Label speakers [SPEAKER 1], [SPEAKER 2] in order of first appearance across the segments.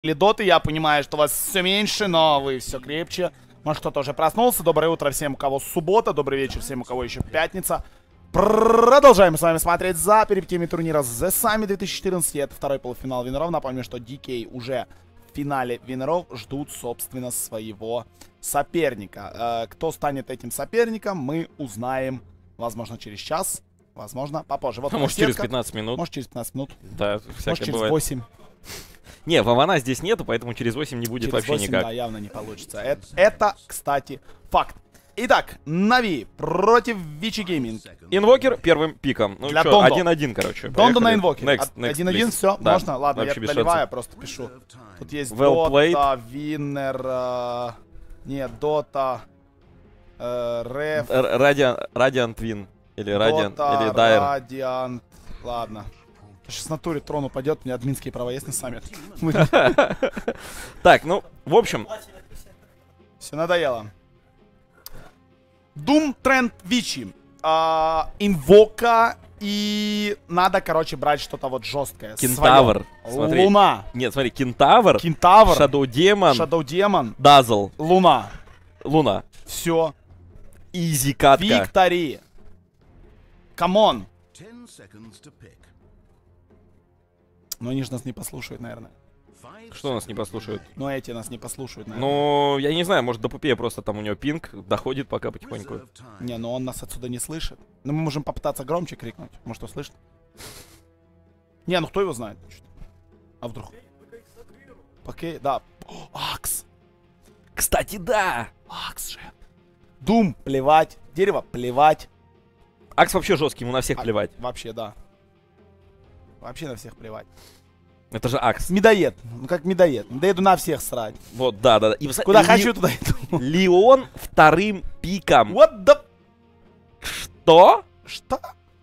[SPEAKER 1] доты, я понимаю, что вас все меньше, но вы все крепче. Может, кто-то уже проснулся. Доброе утро всем, у кого суббота. Добрый вечер всем, у кого еще пятница. Продолжаем с вами смотреть за перипетиями турнира The Summit 2014. Это второй полуфинал Винеров. Напомню, что DK уже в финале Винеров ждут, собственно, своего соперника. Кто станет этим соперником, мы узнаем, возможно, через час, возможно, попозже. Вот
[SPEAKER 2] может, через 15 минут.
[SPEAKER 1] Может, через 15 минут.
[SPEAKER 2] Да, всякое
[SPEAKER 1] может, через
[SPEAKER 2] бывает.
[SPEAKER 1] 8.
[SPEAKER 2] Не, Вована здесь нету, поэтому через 8 не будет
[SPEAKER 1] Через
[SPEAKER 2] вообще
[SPEAKER 1] 8,
[SPEAKER 2] никак.
[SPEAKER 1] да, явно не получится. Это, кстати, факт. Итак, Нави против Вичи Гейминг.
[SPEAKER 2] Инвокер первым пиком. Ну
[SPEAKER 1] Для
[SPEAKER 2] что,
[SPEAKER 1] Дондо.
[SPEAKER 2] 1-1, короче.
[SPEAKER 1] Дондо на
[SPEAKER 2] Поехали.
[SPEAKER 1] инвокере.
[SPEAKER 2] Next,
[SPEAKER 1] 1-1,
[SPEAKER 2] please.
[SPEAKER 1] все?
[SPEAKER 2] Да,
[SPEAKER 1] Можно? Ладно,
[SPEAKER 2] вообще
[SPEAKER 1] я
[SPEAKER 2] без
[SPEAKER 1] доливаю,
[SPEAKER 2] шансов.
[SPEAKER 1] просто пишу. Тут есть
[SPEAKER 2] Well
[SPEAKER 1] Дота, Виннер, нет, Дота, Реф,
[SPEAKER 2] Радиант Вин. Или Радиант,
[SPEAKER 1] Дота,
[SPEAKER 2] или Дайр.
[SPEAKER 1] Радиант. Ладно. Сейчас в натуре трон упадет, у меня админские права есть на саммит.
[SPEAKER 2] Так, ну, в общем.
[SPEAKER 1] Все надоело. Doom Тренд Вичи. Инвока. И надо, короче, брать что-то вот жесткое.
[SPEAKER 2] Кентавр. Смотри.
[SPEAKER 1] Луна.
[SPEAKER 2] Нет, смотри, Кентавр.
[SPEAKER 1] Кентавр.
[SPEAKER 2] Shadow Demon.
[SPEAKER 1] Shadow Demon.
[SPEAKER 2] Дазл.
[SPEAKER 1] Луна.
[SPEAKER 2] Луна.
[SPEAKER 1] Все.
[SPEAKER 2] Изи катка.
[SPEAKER 1] Виктори. Камон. Но они же нас не послушают, наверное.
[SPEAKER 2] Что нас не послушают?
[SPEAKER 1] Ну, эти нас не послушают, наверное.
[SPEAKER 2] Ну, я не знаю, может, до Пупея просто там у него пинг доходит пока потихоньку.
[SPEAKER 1] Не, ну он нас отсюда не слышит. Но мы можем попытаться громче крикнуть. Может, услышит? Не, ну кто его знает? А вдруг? Окей, да. О, Акс.
[SPEAKER 2] Кстати, да!
[SPEAKER 1] Акс же. Дум, плевать. Дерево, плевать.
[SPEAKER 2] Акс вообще жесткий, ему на всех плевать.
[SPEAKER 1] Вообще, да. Вообще на всех плевать.
[SPEAKER 2] Это же Акс.
[SPEAKER 1] Медоед. Ну как медоед. Медоеду на всех срать.
[SPEAKER 2] Вот, да. И,
[SPEAKER 1] Куда хочу, туда иду.
[SPEAKER 2] Леон вторым пиком.
[SPEAKER 1] What the...
[SPEAKER 2] Что?
[SPEAKER 1] Что?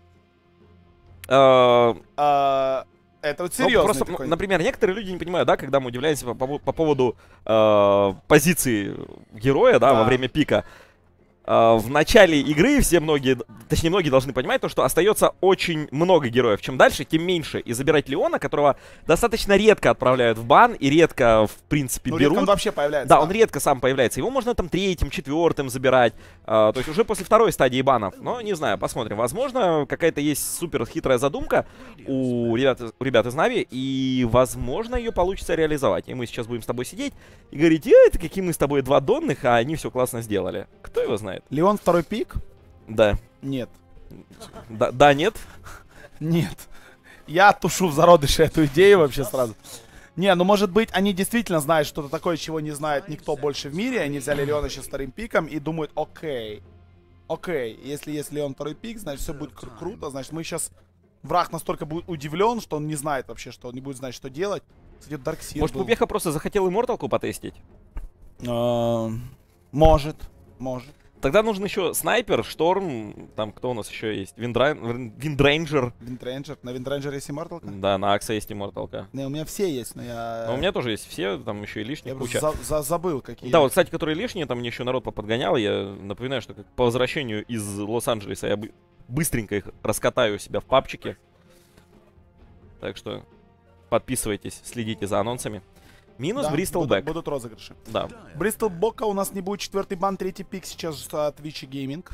[SPEAKER 1] Это вот
[SPEAKER 2] Ну,
[SPEAKER 1] серьезно.
[SPEAKER 2] просто, например, некоторые люди не понимают, да, когда мы удивляемся по поводу позиции героя, да, во время пика. В начале игры многие должны понимать то, что остается очень много героев. Чем дальше, тем меньше. И забирать Леона, которого достаточно редко отправляют в бан и редко, в принципе, берут.
[SPEAKER 1] Он вообще появляется.
[SPEAKER 2] Да, он редко сам появляется. Его можно там третьим, четвертым забирать. То есть уже после второй стадии банов. Но не знаю, посмотрим. Возможно, какая-то есть супер хитрая задумка у ребят из Нави. И, возможно, ее получится реализовать. И мы сейчас будем с тобой сидеть и говорить: это какие мы с тобой два донных, а они все классно сделали. Кто его знает?
[SPEAKER 1] Леон второй пик?
[SPEAKER 2] Да.
[SPEAKER 1] Нет.
[SPEAKER 2] Да, нет?
[SPEAKER 1] Нет. Я тушу в зародыше эту идею вообще сразу. Не, ну может быть, они действительно знают что-то такое, чего не знает никто больше в мире. Они взяли Леона сейчас вторым пиком и думают: окей, если Леон второй пик, значит все будет круто. Значит, мы сейчас... Враг настолько будет удивлен, что он не знает вообще, что он не будет знать, что делать. Кстати, Дарксир
[SPEAKER 2] Может, Пупеха просто захотел Имморталку потестить?
[SPEAKER 1] Может.
[SPEAKER 2] Тогда нужен еще снайпер, шторм, там кто у нас еще есть? Виндрейнджер.
[SPEAKER 1] На Виндрейнджер есть имморталка?
[SPEAKER 2] Да, на Акса есть имморталка.
[SPEAKER 1] Не, у меня все есть, но я...
[SPEAKER 2] Но у меня тоже есть все, там еще и лишние куча.
[SPEAKER 1] Забыл какие.
[SPEAKER 2] Да, вот, кстати, которые лишние, там мне еще народ поподгонял. Я напоминаю, что по возвращению из Лос-Анджелеса я быстренько их раскатаю у себя в папчике. Так что подписывайтесь, следите за анонсами. Минус
[SPEAKER 1] да,
[SPEAKER 2] Бристол Бэк.
[SPEAKER 1] Будут розыгрыши.
[SPEAKER 2] Да.
[SPEAKER 1] Бристол Бока у нас не будет четвертый бан, третий пик сейчас от Вичи Гейминг.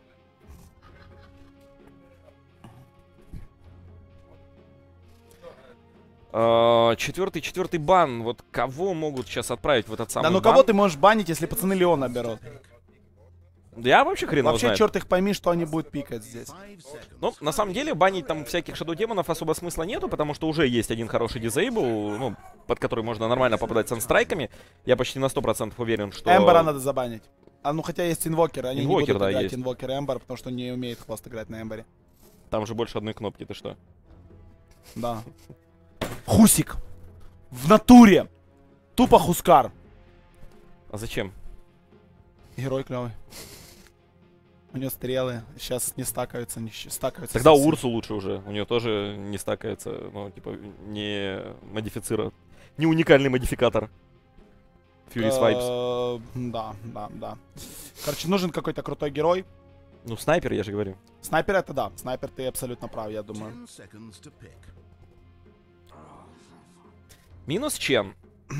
[SPEAKER 2] Четвертый бан. Вот кого могут сейчас отправить в этот самый бан?
[SPEAKER 1] Да, ну кого ты можешь банить, если пацаны Леона берут?
[SPEAKER 2] Я вообще хрен его знает.
[SPEAKER 1] Вообще, черт их пойми, что они будут пикать здесь.
[SPEAKER 2] Ну, на самом деле, банить там всяких шадоу-демонов особо смысла нету, потому что уже есть один хороший дизейбл, ну, под который можно нормально попадать санстрайками. Я почти на 100% уверен, что...
[SPEAKER 1] Эмбера надо забанить. Ну, хотя есть инвокеры, они
[SPEAKER 2] Инвокер,
[SPEAKER 1] не будут
[SPEAKER 2] да,
[SPEAKER 1] играть
[SPEAKER 2] есть.
[SPEAKER 1] инвокер Эмбер, потому что не умеет хвост играть на Эмбере.
[SPEAKER 2] Там же больше одной кнопки, ты что?
[SPEAKER 1] Да. Хусик. В натуре. Тупо Хускар.
[SPEAKER 2] А зачем?
[SPEAKER 1] Герой клевый. У нее стрелы сейчас не стакаются, не стакаются.
[SPEAKER 2] Тогда
[SPEAKER 1] совсем.
[SPEAKER 2] Урсу лучше уже. У нее тоже не стакается, ну, типа, не модифицирован. Не уникальный модификатор. Furious Vibes.
[SPEAKER 1] Да. Короче, нужен какой-то крутой герой.
[SPEAKER 2] Ну, снайпер, я же говорю.
[SPEAKER 1] Снайпер это да. Снайпер, ты абсолютно прав, я думаю.
[SPEAKER 2] Минус Чен.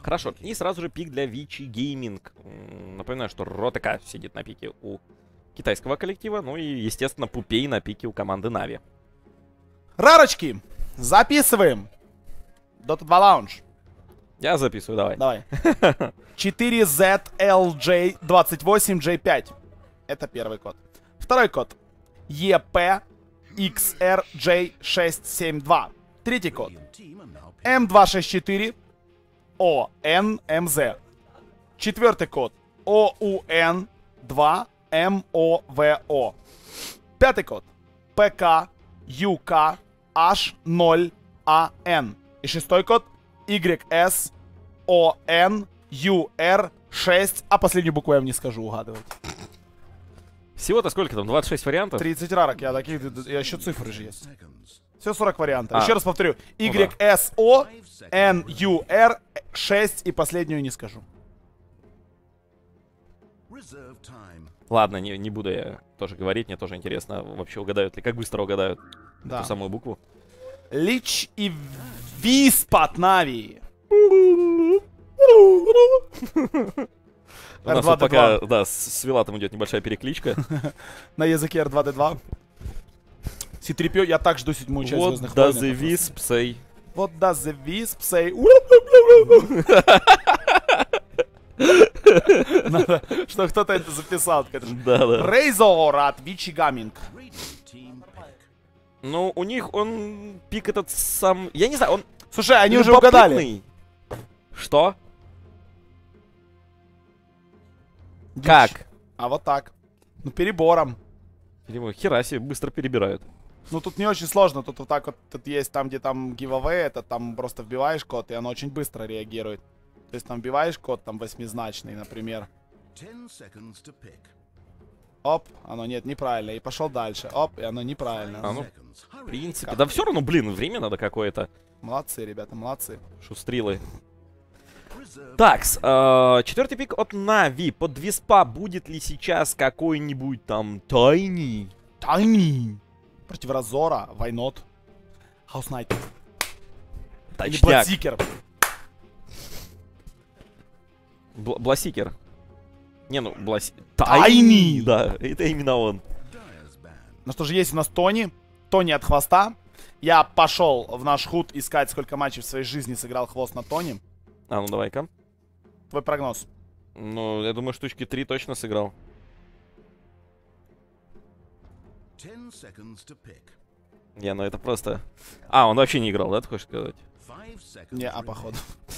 [SPEAKER 2] Хорошо. И сразу же пик для Вичи Гейминг. Напоминаю, что Ротека сидит на пике у китайского коллектива. Ну и, естественно, Пупей на пике у команды Нави.
[SPEAKER 1] Рарочки, записываем. Dota 2 Lounge.
[SPEAKER 2] Я записываю, давай.
[SPEAKER 1] Давай. 4ZLJ28J5. Это первый код. Второй код. EPXRJ672. Третий код. М264 ОНМЗ. Четвертый код. OUN2MOVO. Пятый код. PKUKH0AN. И шестой код. YSONUR6. А последнюю букву я вам не скажу, угадывать.
[SPEAKER 2] Всего-то сколько там? 26 вариантов?
[SPEAKER 1] 30 рарок, я таких, я еще цифры же есть. Все 40 вариантов. Еще раз повторю.
[SPEAKER 2] Ну
[SPEAKER 1] YSONUR6 и последнюю не скажу.
[SPEAKER 2] Ладно, не буду я тоже говорить, мне тоже интересно, вообще угадают ли, как быстро угадают эту самую букву.
[SPEAKER 1] Лич и Виспат Нави.
[SPEAKER 2] У нас вот пока, да, с Вилатом идет небольшая перекличка.
[SPEAKER 1] На языке R2D2. C-3PO, я так жду седьмую часть Звездных Войн.
[SPEAKER 2] What does the Wisp say?
[SPEAKER 1] What does the Wisp say? Надо, что кто-то это записал.
[SPEAKER 2] Да.
[SPEAKER 1] Рейзор от Вичи Гаминг.
[SPEAKER 2] Ну, у них он пик этот сам... Я не знаю, он...
[SPEAKER 1] Слушай, они уже угадали.
[SPEAKER 2] Что? Как?
[SPEAKER 1] А вот так. Ну, перебором.
[SPEAKER 2] Хера себе, быстро перебирают.
[SPEAKER 1] Ну, тут не очень сложно. Тут вот так вот, тут есть там, где там giveaway, это там просто вбиваешь код, и оно очень быстро реагирует. То есть там вбиваешь код, там восьмизначный, например. Оп, оно нет, неправильно. И пошел дальше. Оп, и оно неправильно.
[SPEAKER 2] А ну, в принципе. Да все равно, блин, время надо какое-то.
[SPEAKER 1] Молодцы, ребята, молодцы.
[SPEAKER 2] Шустрилы. Такс, четвертый пик от Нави. Под Виспа будет ли сейчас какой-нибудь там Тайни?
[SPEAKER 1] Тайни! Против Разора, Вайнот, Хаус Найт. Или
[SPEAKER 2] Точняк.
[SPEAKER 1] Бладсикер.
[SPEAKER 2] Бласикер. Не, ну,
[SPEAKER 1] Тайни!
[SPEAKER 2] Да, это именно он.
[SPEAKER 1] Ну что же, есть у нас Тони. Тони от хвоста. Я пошел в наш худ искать, сколько матчей в своей жизни сыграл хвост на Тони.
[SPEAKER 2] А, ну давай-ка.
[SPEAKER 1] Твой прогноз.
[SPEAKER 2] Ну, я думаю, штучки 3 точно сыграл. Не, ну это просто... А, он вообще не играл, да, ты хочешь сказать?
[SPEAKER 1] Не, а походу.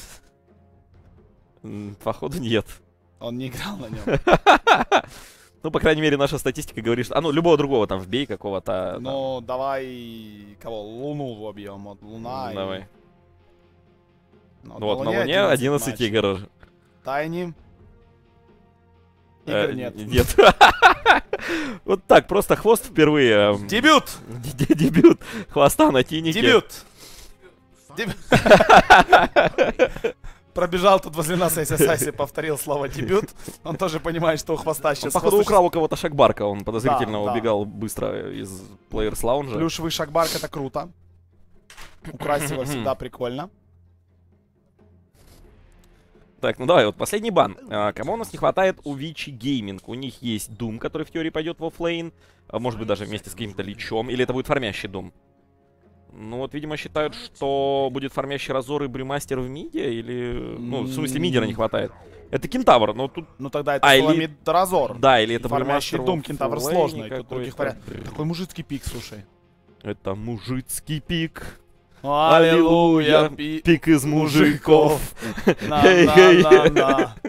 [SPEAKER 2] Походу нет.
[SPEAKER 1] Он не играл на нем.
[SPEAKER 2] Ну, по крайней мере, наша статистика говорит, что... А, ну, любого другого там вбей какого-то.
[SPEAKER 1] Ну, давай... Кого? Луну вобьем. Вот Луна
[SPEAKER 2] давай.
[SPEAKER 1] И...
[SPEAKER 2] Ну, вот, на Луне 11 игр.
[SPEAKER 1] Тайни. Игр нет.
[SPEAKER 2] Нет. Вот так, просто хвост впервые.
[SPEAKER 1] Дебют!
[SPEAKER 2] Дебют хвоста на Тинике.
[SPEAKER 1] Дебют! Пробежал тут возле нас Айси, повторил слово дебют. Он тоже понимает, что у хвоста сейчас...
[SPEAKER 2] Походу украл у кого-то шагбарка, он подозрительно убегал быстро из Players Lounge.
[SPEAKER 1] Плюшевый шагбарк — это круто. Украсть его всегда прикольно.
[SPEAKER 2] Так, ну давай, вот последний бан. Кому у нас не хватает у Вичи Гейминг? У них есть Doom, который в теории пойдет в оффлейн. Может быть, даже вместе с каким-то личом. Или это будет фармящий Doom? Ну вот, видимо, считают, что будет фармящий Разор и Брюмастер в миде. Или... Ну, в смысле, мидера не хватает. Это Кентавр, но тут...
[SPEAKER 1] Ну тогда это или... Разор.
[SPEAKER 2] Да, или это
[SPEAKER 1] фармящий
[SPEAKER 2] Брюмастер
[SPEAKER 1] Doom, Кентавр сложный. Тут других вариантов. Такой мужицкий пик, слушай.
[SPEAKER 2] Это мужицкий пик.
[SPEAKER 1] Аллилуйя,
[SPEAKER 2] пик из мужиков.
[SPEAKER 1] На-на-на-на.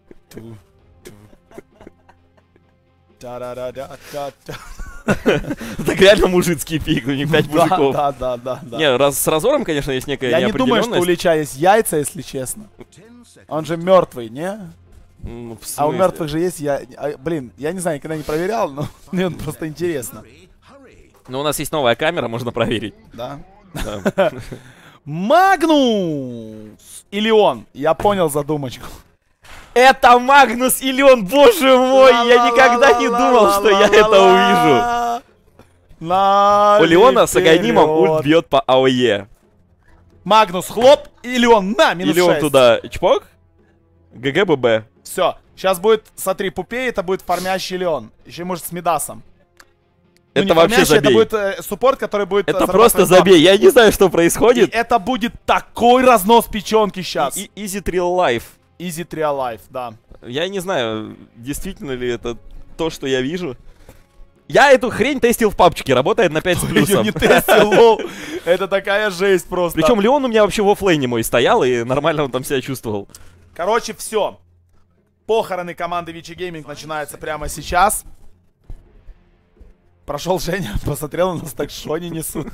[SPEAKER 2] Так реально мужицкий пик, у них 5 мужиков.
[SPEAKER 1] Да.
[SPEAKER 2] Не, с Разором, конечно, есть некая
[SPEAKER 1] неопределенность. Я не думаю, что у Лича есть яйца, если честно. Он же мертвый, не? А у мертвых же есть блин, я не знаю, никогда не проверял, но мне просто интересно.
[SPEAKER 2] Ну, у нас есть новая камера, можно проверить.
[SPEAKER 1] Да. Магнус! Или он? Я понял задумочку.
[SPEAKER 2] Это Магнус или он, боже мой! Я никогда не думал, что я это увижу. У Леона с Аганимом ульт бьет по АОЕ.
[SPEAKER 1] Магнус, хлоп, или он на минус 6.
[SPEAKER 2] Или он туда чпок, ГГББ.
[SPEAKER 1] Все, сейчас будет, смотри, Пупей, это будет фармящий Леон. Еще может с Мидасом. Ну,
[SPEAKER 2] Это
[SPEAKER 1] не
[SPEAKER 2] вообще
[SPEAKER 1] фармящий,
[SPEAKER 2] забей.
[SPEAKER 1] это будет суппорт, который будет...
[SPEAKER 2] Это просто забей. Я не знаю, что
[SPEAKER 1] И
[SPEAKER 2] происходит.
[SPEAKER 1] это будет такой разнос печенки сейчас.
[SPEAKER 2] Easy Trial Life.
[SPEAKER 1] Easy Trial Life, да.
[SPEAKER 2] Я не знаю, действительно ли это то, что я вижу. Я эту хрень тестил в папчике, работает на 5 с
[SPEAKER 1] Я
[SPEAKER 2] плюсом.
[SPEAKER 1] не тестил, лол. Это такая жесть просто.
[SPEAKER 2] Причем Леон у меня вообще в оффлейне мой стоял, и нормально он там себя чувствовал.
[SPEAKER 1] Короче, все. Похороны команды Вичи Гейминг начинаются прямо сейчас. Прошел Женя, посмотрел на нас, так шо не несут.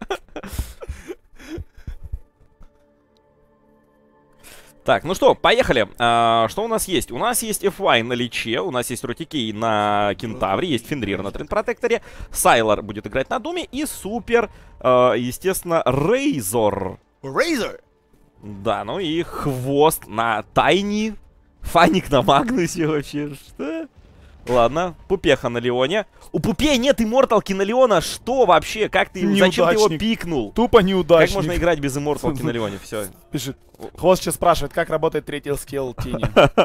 [SPEAKER 2] Так, ну что, поехали. Что у нас есть? У нас есть FY на Личе, у нас есть Ротикей на Кентавре, есть Фенрир на Трендпротекторе, Сайлор будет играть на Думе и Супер, естественно, Рейзор.
[SPEAKER 1] Рейзор!
[SPEAKER 2] Да, ну и Хвост на Тайни, Фаник на Магнусе вообще, что? Ладно, Пупеха на Леоне. У Пупея нет имморталки на Леона, что вообще? Как ты, зачем ты его пикнул?
[SPEAKER 1] Тупо неудачник.
[SPEAKER 2] Как можно играть без имморталки на Леоне? Все.
[SPEAKER 1] Пишет. Хвост сейчас спрашивает, как работает третий скилл Тини.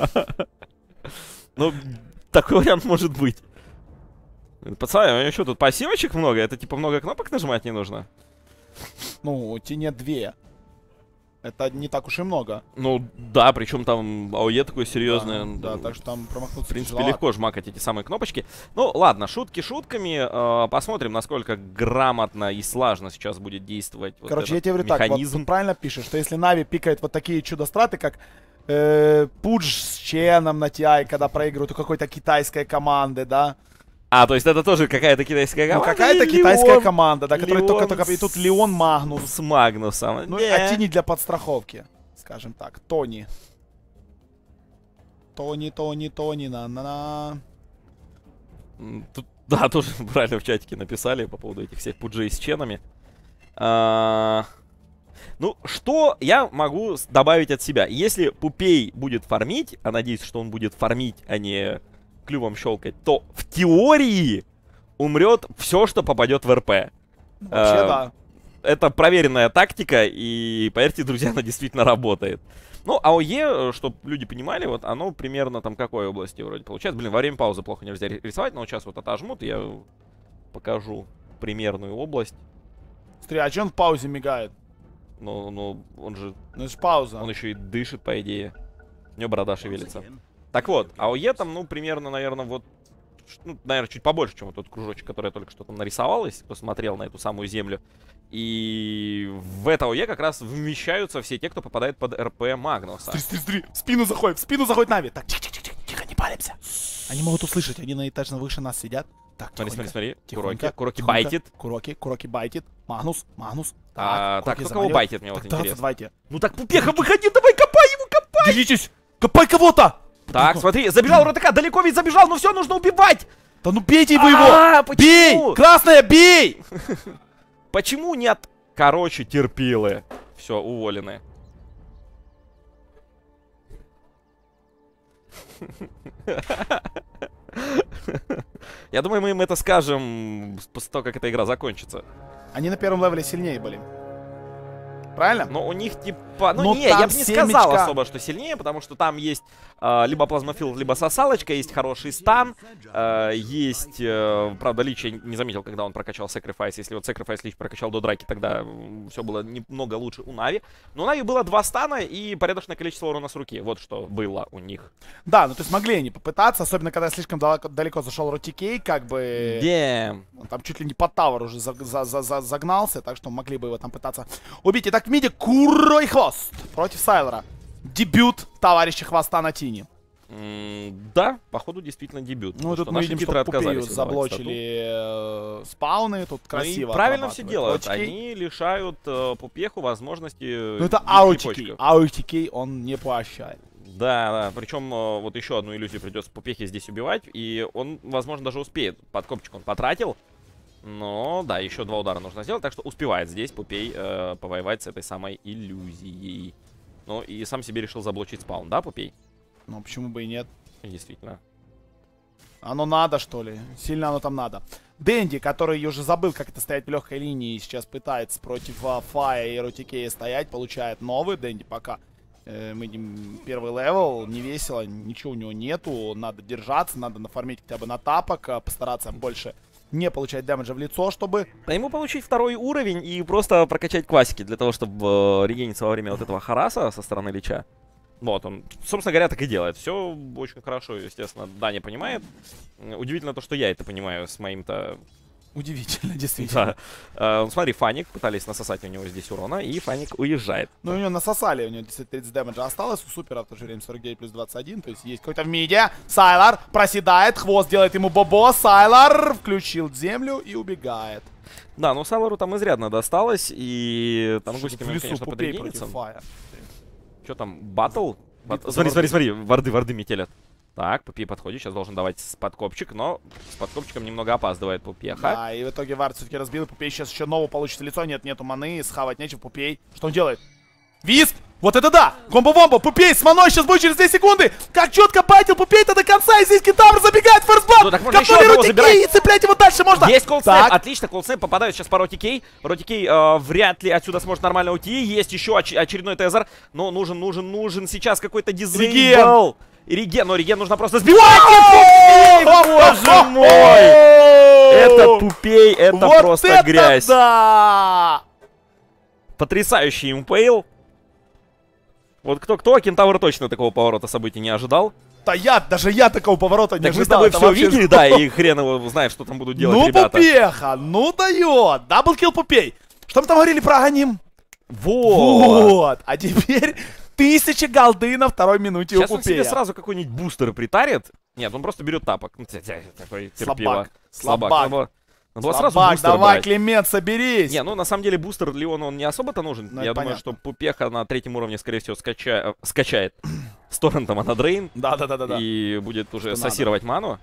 [SPEAKER 2] Ну, такой вариант может быть. Пацаны, у него что, тут пассивочек много? Это типа много кнопок нажимать не нужно?
[SPEAKER 1] Ну, у Тини 2. Это не так уж и много.
[SPEAKER 2] Ну, да, причем там АОЕ такое серьезное.
[SPEAKER 1] Да, так что там промахнуться
[SPEAKER 2] В принципе,
[SPEAKER 1] тяжеловато.
[SPEAKER 2] легко жмакать эти самые кнопочки. Ну, ладно, шутки шутками. Посмотрим, насколько грамотно и слажно сейчас будет действовать вот
[SPEAKER 1] Короче, я
[SPEAKER 2] этот
[SPEAKER 1] тебе говорю так, вот
[SPEAKER 2] механизм.
[SPEAKER 1] тут правильно пишешь, что если Нави пикает вот такие чудо-страты, как Пудж с Ченом на TI, когда проигрывают у какой-то китайской команды, да?
[SPEAKER 2] А, то есть это тоже какая-то китайская команда?
[SPEAKER 1] Ну, какая-то
[SPEAKER 2] или
[SPEAKER 1] китайская
[SPEAKER 2] Леон?
[SPEAKER 1] команда, да, которая
[SPEAKER 2] Леон
[SPEAKER 1] только... И тут Леон Магнус.
[SPEAKER 2] С Магнусом.
[SPEAKER 1] Ну,
[SPEAKER 2] Не.
[SPEAKER 1] а Тини для подстраховки, скажем так. Тони. Тони, на-на-на.
[SPEAKER 2] Тут, да, тоже правильно в чатике написали по поводу этих всех пуджей с ченами. Ну, что я могу добавить от себя? Если Пупей будет фармить, а надеюсь, что он будет фармить, а не клювом щелкать, то в теории умрет все, что попадет в РП.
[SPEAKER 1] Вообще, да.
[SPEAKER 2] Это проверенная тактика, и, поверьте, друзья, она действительно работает. Ну, АОЕ, чтобы люди понимали, вот оно примерно там какой области вроде получается. Блин, во время паузы плохо нельзя рисовать, но вот сейчас вот отожмут, и я покажу примерную область.
[SPEAKER 1] Смотри, а че он в паузе мигает?
[SPEAKER 2] Ну, он же...
[SPEAKER 1] Ну, это ж пауза.
[SPEAKER 2] Он еще и дышит, по идее. У него борода шевелится. Так вот, АОЕ там, ну, примерно, наверное, вот... Ну, наверное, чуть побольше, чем вот тот кружочек, который я только что там нарисовал, если кто смотрел на эту самую землю. И в это АОЕ как раз вмещаются все те, кто попадает под РП Магнуса.
[SPEAKER 1] Смотри, в спину заходит Нави. Так, тихо, не палимся. Они могут услышать, они на этаже выше нас сидят. Так,
[SPEAKER 2] Смотри.
[SPEAKER 1] тихонько,
[SPEAKER 2] Куроки
[SPEAKER 1] тихонько.
[SPEAKER 2] байтит.
[SPEAKER 1] Куроки байтит. Магнус.
[SPEAKER 2] Так,
[SPEAKER 1] Куроки
[SPEAKER 2] кто кого
[SPEAKER 1] заманет.
[SPEAKER 2] байтит, мне вот
[SPEAKER 1] Так,
[SPEAKER 2] интересно.
[SPEAKER 1] давайте.
[SPEAKER 2] Ну так, Пупеха, выходи, давай, копай его, копай!
[SPEAKER 1] Делитесь! Копай кого-то!
[SPEAKER 2] Так, смотри, забежал РТК, далеко ведь забежал, ну все, нужно убивать!
[SPEAKER 1] Да ну бейте вы его!
[SPEAKER 2] Почему?
[SPEAKER 1] Бей! Красная, бей!
[SPEAKER 2] Почему нет? Короче, терпилы. Все, уволены. Я думаю, мы им это скажем после того, как эта игра закончится.
[SPEAKER 1] Они на первом левеле сильнее были. Правильно?
[SPEAKER 2] Но у них типа... Ну
[SPEAKER 1] Но
[SPEAKER 2] не,
[SPEAKER 1] там
[SPEAKER 2] я бы не сказал
[SPEAKER 1] семечка.
[SPEAKER 2] особо, что сильнее, потому что там есть либо плазмофилд, либо сосалочка, есть хороший стан, есть... правда, Лич я не заметил, когда он прокачал Sacrifice. Если вот Sacrifice Лич прокачал до драки, тогда все было немного лучше у Нави. Но у Нави было 2 стана и порядочное количество урона с руки. Вот что было у них.
[SPEAKER 1] Да, ну то есть могли они попытаться, особенно когда слишком далеко зашел Ротикей, как бы... Он там чуть ли не под тавер уже загнался, так что могли бы его там пытаться убить. Итак, в миде Куро и Хвост против Сайлора. Дебют товарища Хвоста на Тини.
[SPEAKER 2] Да, походу действительно дебют.
[SPEAKER 1] Ну, тут мы видим, что Пупею заблочили спауны, тут красиво.
[SPEAKER 2] Ну, правильно все делают.
[SPEAKER 1] Ротикей.
[SPEAKER 2] Они лишают Пупеху возможности...
[SPEAKER 1] Ну это Аутикей. Аутикей он не прощает.
[SPEAKER 2] Да, причем вот еще одну иллюзию придется Пупехе здесь убивать, и он, возможно, даже успеет. Подкопчик он потратил, но, да, еще 2 удара нужно сделать, так что успевает здесь Пупей повоевать с этой самой иллюзией. Ну, и сам себе решил заблочить спаун, да, Пупей?
[SPEAKER 1] Ну, почему бы и нет?
[SPEAKER 2] Действительно.
[SPEAKER 1] Оно надо, что ли? Сильно оно там надо. Дэнди, который уже забыл, как это стоять в легкой линии, и сейчас пытается против Фая и Ротикея стоять, получает новый. Дэнди пока Мы видим первый левел, не весело, ничего у него нету. Надо держаться, надо нафармить хотя бы на тапок, постараться больше не получать дэмэджа в лицо, чтобы...
[SPEAKER 2] А ему получить второй уровень и просто прокачать классики для того, чтобы регениться во время вот этого хараса со стороны Лича. Вот, он, собственно говоря, так и делает. Все очень хорошо, естественно, Даня понимает. Удивительно то, что я это понимаю с моим-то...
[SPEAKER 1] Удивительно, действительно.
[SPEAKER 2] Да. Смотри, Фаник, пытались насосать у него здесь урона, и Фаник уезжает.
[SPEAKER 1] Ну, у него насосали, у него 30 дэмэджа осталось, у Супера в то же время 49 плюс 21, то есть есть какой-то в миде. Сайлар проседает, хвост делает ему бобо, Сайлар включил землю и убегает.
[SPEAKER 2] Да, ну Сайлару там изрядно досталось, и там гусиками,
[SPEAKER 1] в лесу,
[SPEAKER 2] конечно,
[SPEAKER 1] Пупей
[SPEAKER 2] подрегенится.
[SPEAKER 1] против Фая.
[SPEAKER 2] Что там, батл? Смотри, варды метелят. Так, Пупей подходит, сейчас должен давать подкопчик, но с подкопчиком немного опаздывает Пупеха.
[SPEAKER 1] Да, и в итоге Вард все-таки разбил, Пупей сейчас еще нового получит лицо, нету маны, схавать нечего, Пупей. Что он делает? Висп! Вот это да! Комбо-бомба! Пупей с маной сейчас будет через 2 секунды! Как четко байтил Пупей-то до конца, и здесь Кентавр забегает, ферстблад!
[SPEAKER 2] Ну, так можно еще одного забирать.
[SPEAKER 1] И цеплять его дальше можно!
[SPEAKER 2] Есть колдснэп, отлично, колдснэп попадает сейчас по Ротикей. Ротикей вряд ли отсюда сможет нормально уйти. Есть еще очередной тезер, но нужен сейчас какой-то дизейбл. Реген, но Реген нужно просто сбивать! Боже мой! Это Пупей, это просто грязь.
[SPEAKER 1] Да!
[SPEAKER 2] Потрясающий импейл. Вот кто, Кентавр точно такого поворота событий не ожидал.
[SPEAKER 1] Да даже я такого поворота не ожидал.
[SPEAKER 2] Так мы с тобой все видели, да, и хрен его знает, что там будут делать ребята.
[SPEAKER 1] Ну, Пупеха, ну дает. Даблкил Пупей. Что мы там говорили про Аганим?
[SPEAKER 2] Вот.
[SPEAKER 1] А теперь 1000 голды на второй минуте
[SPEAKER 2] сейчас
[SPEAKER 1] у
[SPEAKER 2] Пупея.
[SPEAKER 1] Пупея.
[SPEAKER 2] Сейчас он себе сразу какой-нибудь бустер притарит. Нет, он просто берет тапок. Такой терпило.
[SPEAKER 1] Слабак.
[SPEAKER 2] Надо сразу
[SPEAKER 1] Слабак,
[SPEAKER 2] бустер
[SPEAKER 1] давай,
[SPEAKER 2] брать.
[SPEAKER 1] Климент, соберись.
[SPEAKER 2] Не, ну на самом деле бустер Леону он не особо-то нужен.
[SPEAKER 1] Ну,
[SPEAKER 2] я думаю, что Пупеха на 3-м уровне, скорее всего, скачает с торрентом Анадрейн.
[SPEAKER 1] Да.
[SPEAKER 2] И будет уже
[SPEAKER 1] что
[SPEAKER 2] сосировать ману.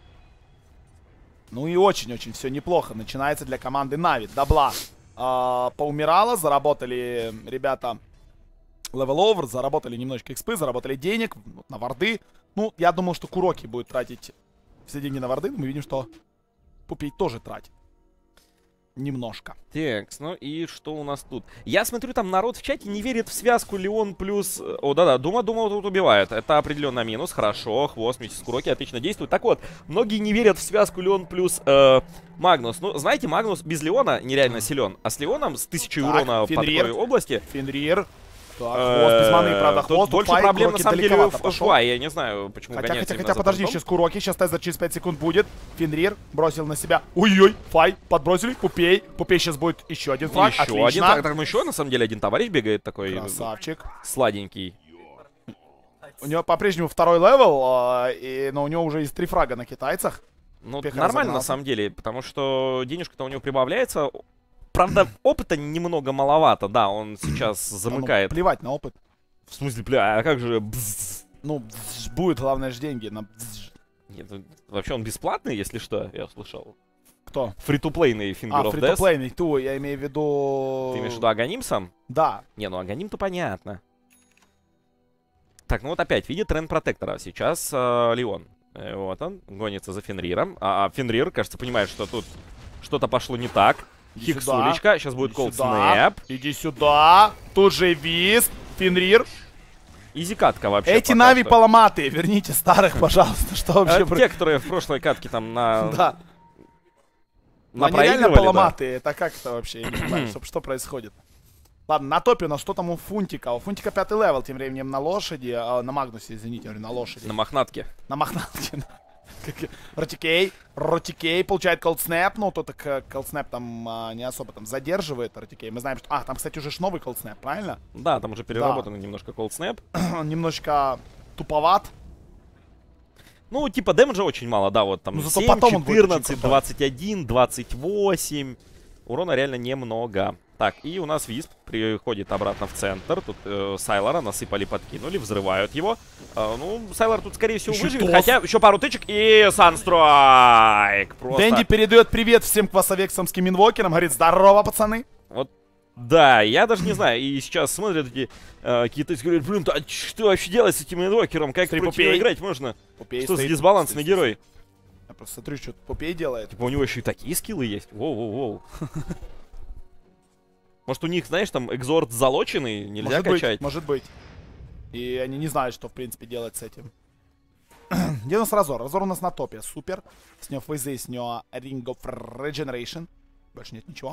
[SPEAKER 1] Ну и очень-очень все неплохо. Начинается для команды Нави. Дабла поумирала, заработали ребята левел-овер, заработали немножечко экспы, заработали денег на варды. Ну, я думал, что Куроки будет тратить все деньги на варды, но мы видим, что Пупей тоже тратит. Немножко.
[SPEAKER 2] Так, ну и что у нас тут? Я смотрю, там народ в чате не верит в связку Леон плюс... О, да-да, Дума тут убивает. Это определенно минус. Хорошо, хвост вместе с Куроки отлично действует. Так вот, многие не верят в связку Леон плюс Магнус. Ну, знаете, Магнус без Леона нереально силен. А с Леоном с 1000 урона по такой области...
[SPEAKER 1] Фенрир. Так, хвост без маны, правда, хвост.
[SPEAKER 2] Больше проблем, на самом деле, в Фай. Я не знаю, почему гоняется.
[SPEAKER 1] Хотя, подожди, сейчас Куроки, сейчас тезер через 5 секунд будет. Фенрир бросил на себя. Ой-ой, Фай, подбросили, Пупей. Пупей сейчас будет еще один фраг,
[SPEAKER 2] еще один, там еще, на самом деле, один товарищ бегает такой.
[SPEAKER 1] Красавчик.
[SPEAKER 2] Сладенький.
[SPEAKER 1] У него по-прежнему второй левел, но у него уже есть 3 фрага на китайцах.
[SPEAKER 2] Ну, нормально, на самом деле, потому что денежка-то у него прибавляется. Правда, опыта немного маловато, да, он сейчас замыкает.
[SPEAKER 1] Ну, плевать на опыт.
[SPEAKER 2] В смысле, бля, а как же...
[SPEAKER 1] Ну, будет, главное же деньги.
[SPEAKER 2] Нет, вообще он бесплатный, если что, я слышал.
[SPEAKER 1] Кто?
[SPEAKER 2] Фри-ту-плейный Finger of Death.
[SPEAKER 1] Фри-ту-плейный, я имею в виду...
[SPEAKER 2] Ты имеешь в виду Аганим сам?
[SPEAKER 1] Да.
[SPEAKER 2] Не, ну Аганим-то понятно. Так, ну вот опять, видит тренд протектора. Сейчас Леон. Вот он, гонится за Фенриром. А Фенрир, кажется, понимает, что тут что-то пошло не так. Хиксулечка, сейчас будет колдснэп.
[SPEAKER 1] Иди сюда, тут же Висп, Фенрир.
[SPEAKER 2] Изи катка вообще.
[SPEAKER 1] Эти Нави поломатые, верните старых, пожалуйста, что вообще...
[SPEAKER 2] Те, которые в прошлой катке там на...
[SPEAKER 1] Да. Они реально поломатые, это как это вообще, я не понимаю, что происходит. Ладно, на топе у нас что там у Фунтика? У Фунтика 5-й левел, тем временем на лошади, на Магнусе, извините, говорю, на лошади.
[SPEAKER 2] На мохнатке.
[SPEAKER 1] На мохнатке, Ротикей получает колдснэп, ну то так колдснэп там не особо там задерживает Ротикей. Мы знаем, что... там, кстати, уже новый колдснэп, правильно?
[SPEAKER 2] Да, там уже переработанный немножко колдснэп.
[SPEAKER 1] Немножечко туповат.
[SPEAKER 2] Ну, типа, дэмэджа очень мало, да, вот там
[SPEAKER 1] ну,
[SPEAKER 2] 7, 14, 21, 28. Урона реально немного. Так, и у нас Висп приходит обратно в центр. Тут Сайлора насыпали, подкинули, взрывают его. Ну, Сайлор тут, скорее всего, выживет. Хотя еще пару тычек и Санстрайк.
[SPEAKER 1] Дэнди передает привет всем квасовексамским инвокерам. Говорит, здорово, пацаны.
[SPEAKER 2] Вот, да, я даже не знаю. И сейчас смотрят эти китайцы, говорят, блин, а что вообще делать с этим инвокером? Как против него играть можно? Что за дисбалансный герой?
[SPEAKER 1] Я просто смотрю, что Пупей делает.
[SPEAKER 2] Типа у него еще и такие скиллы есть. Воу-воу-воу. Может, у них, знаешь, там экзорт залоченный, нельзя качать?
[SPEAKER 1] Может быть. И они не знают, что, в принципе, делать с этим. Где у нас Разор? Разор у нас на топе. Супер. С него фейзы, с него Ring of Regeneration. Больше нет ничего.